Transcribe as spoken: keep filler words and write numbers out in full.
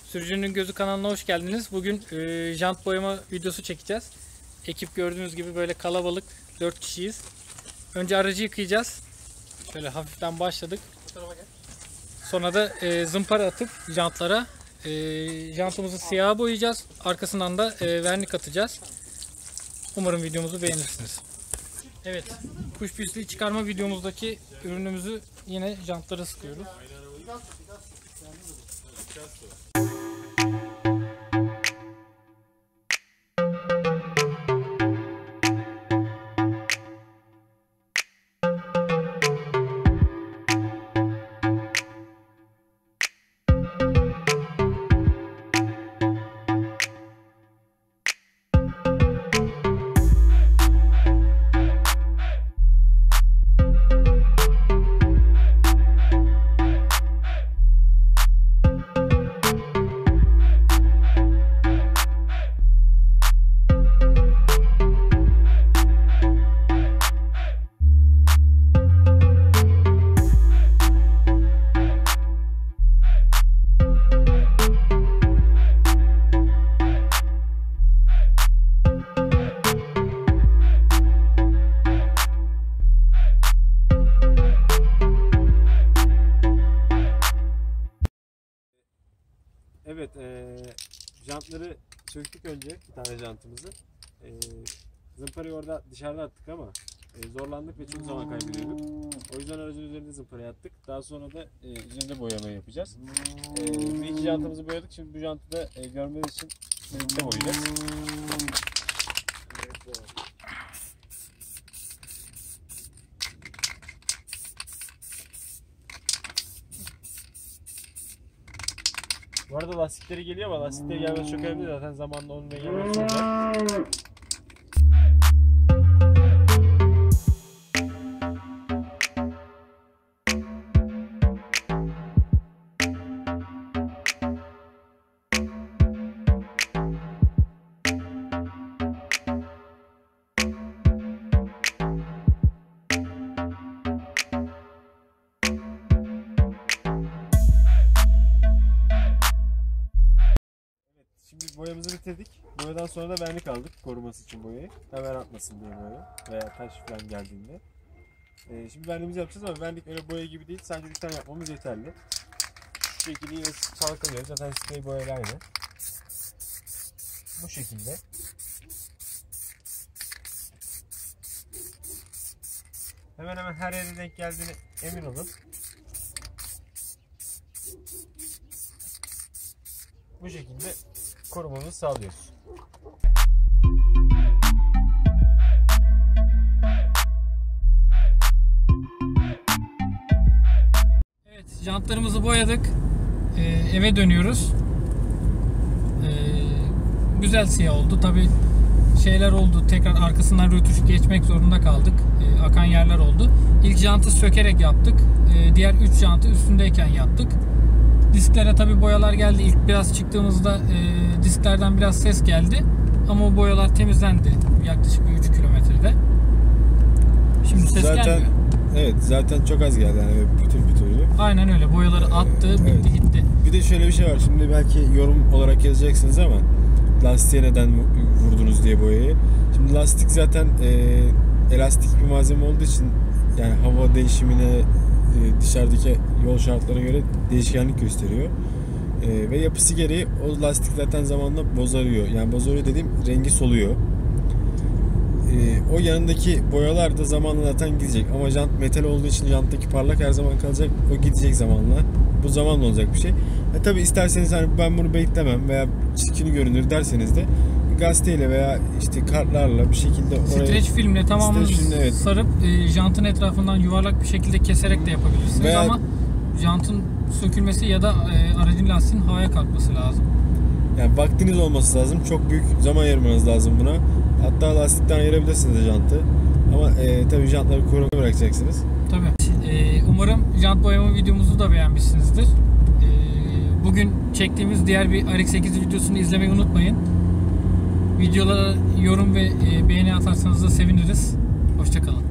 Sürücünün Gözü kanalına hoş geldiniz. Bugün e, jant boyama videosu çekeceğiz. Ekip gördüğünüz gibi böyle kalabalık, dört kişiyiz. Önce aracı yıkayacağız. Şöyle hafiften başladık. Sonra da e, zımpara atıp jantlara e, jantımızı siyaha boyayacağız. Arkasından da e, vernik atacağız. Umarım videomuzu beğenirsiniz. Evet, kuş pisliği çıkarma videomuzdaki ürünümüzü yine jantlara sıkıyoruz. Evet, e, jantları söktük önce, bir tane jantımızı. E, zımparayı orada dışarıda attık ama e, zorlandık ve çok zaman kaybediyorduk. O yüzden aracın üzerinde zımparayı attık. Daha sonra da e, üzerinde boyamayı yapacağız. E, bir iki jantımızı boyadık. Şimdi bu jantı da e, görmeniz için birlikte boyayacağız. Bu arada lastikleri geliyor ama lastikleri gelmesi çok önemli, zaten zamanla onun da gelmesi olacak. Şimdi boyamızı bitirdik. Boyadan sonra da vernik aldık koruması için boyayı. Hemen atmasın diye böyle veya taş falan geldiğinde. Ee, şimdi verniğimizi yapacağız ama vernik öyle boya gibi değil. Sadece bir tane yapmamız yeterli. Şu şekilde yine çalkalıyoruz. Zaten sprey boyayla aynı. Bu şekilde. Hemen hemen her yere denk geldiğine emin olun. Bu şekilde korumamızı sağlıyoruz. Evet, jantlarımızı boyadık. Ee, eve dönüyoruz. Ee, güzel siyah oldu. Tabi şeyler oldu. Tekrar arkasından rötuş geçmek zorunda kaldık. Ee, akan yerler oldu. İlk jantı sökerek yaptık. Ee, diğer üç jantı üstündeyken yaptık. Disklere tabi boyalar geldi. İlk biraz çıktığımızda e, disklerden biraz ses geldi. Ama o boyalar temizlendi. Yaklaşık üç kilometrede. Şimdi ses zaten, gelmiyor. Evet, zaten çok az geldi yani bütün bütünlüğü. Aynen öyle. Boyaları attı, bitti evet. gitti. Bir de şöyle bir şey var. Şimdi belki yorum olarak yazacaksınız ama lastiğe neden vurdunuz diye boyayı. Şimdi lastik zaten e, elastik bir malzeme olduğu için yani hava değişimine, dışarıdaki yol şartlarına göre değişkenlik gösteriyor. Ee, ve yapısı gereği o lastik zaten zamanla bozarıyor. Yani bozarıyor dediğim rengi soluyor. Ee, o yanındaki boyalar da zamanla zaten gidecek. Ama jant metal olduğu için janttaki parlak her zaman kalacak. O gidecek zamanla. Bu zamanla olacak bir şey. E, tabii isterseniz hani ben bunu beklemem veya çirkin görünür derseniz de gazeteyle veya işte kartlarla bir şekilde oraya streç filmle tamamen filmle, evet. sarıp e, jantın etrafından yuvarlak bir şekilde keserek de yapabilirsiniz veya, ama jantın sökülmesi ya da e, aracın lastiğin havaya kalkması lazım. Yani vaktiniz olması lazım. Çok büyük zaman ayırmanız lazım buna. Hatta lastikten ayırabilirsiniz de jantı. Ama e, tabii jantları koruma bırakacaksınız. Tabii. E, umarım jant boyama videomuzu da beğenmişsinizdir. E, bugün çektiğimiz diğer bir R X sekiz videosunu izlemeyi unutmayın. Videolara yorum ve beğeni atarsanız da seviniriz. Hoşça kalın.